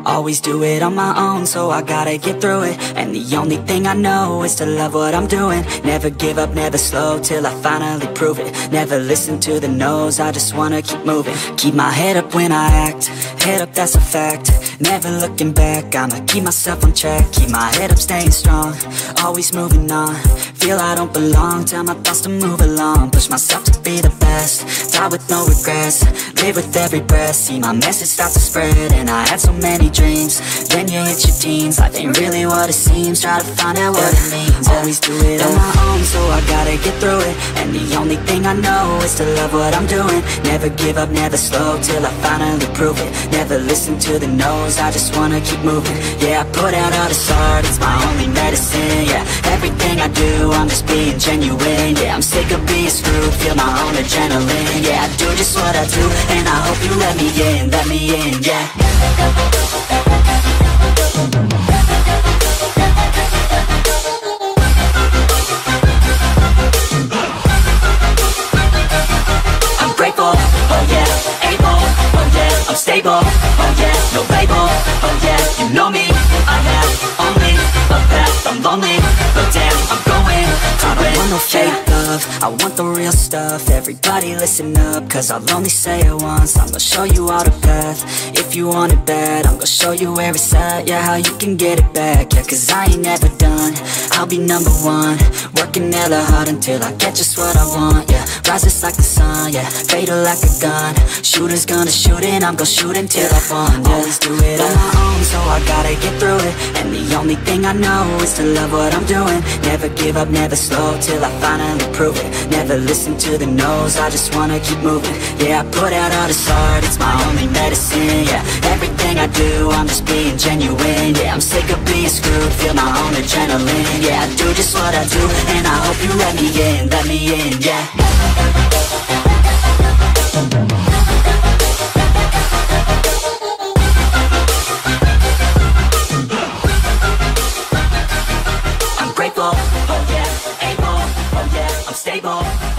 Always do it on my own, so I gotta get through it. And the only thing I know is to love what I'm doing. Never give up, never slow, till I finally prove it. Never listen to the no's, I just wanna keep moving. Keep my head up when I act, head up, that's a fact. Never looking back, I'ma keep myself on track. Keep my head up, staying strong, always moving on. Feel I don't belong, tell my thoughts to move along. Push myself to be the best, die with no regrets. Live with every breath, see my message start to spread. And I had so many dreams, then you hit your teens. Life ain't really what it seems, try to find out what it means. Always do it on my own, so I gotta get through it. And the only thing I know is to love what I'm doing. Never give up, never slow, till I finally prove it. Never listen to the no's, I just wanna keep moving. Yeah, I put out all this art, it's my only medicine. Yeah, everything I do, I'm just being genuine. Yeah, I'm sick of being screwed, feel my own adrenaline. Yeah, I do just what I do, and I hope you let me in, yeah. I'm grateful, oh yeah, able, oh yeah, I'm stable, oh yeah, no label, oh yeah, you know me, I have only a path, I'm lonely, but damn, I'm going to I don't want no fake love, I want the real stuff. Everybody listen up, cause I'll only say it once. I'm gonna show you all the path, if you want it bad. I'm gonna show you where it's at, yeah, how you can get it back. Yeah, cause I ain't never done, I'll be number one. Working hella hard until I get just what I want, yeah. Rises like the sun, yeah, fatal like a gun. Shooter's gonna shoot and I'm gonna shoot until I won, yeah. Always do it on my own, so I gotta get through it. And the only thing I know is to love what I'm doing. Never give up, never slow, till I finally prove it. Never listen to the no's, I just wanna keep moving. Yeah, I put out all this art, it's my only medicine. Yeah, everything I do, I'm just being genuine. Yeah, I'm sick of being screwed, feel my own adrenaline. Yeah, I do just what I do, and I hope you let me in, yeah. I'm grateful, oh yeah, able, oh yeah, I'm stable.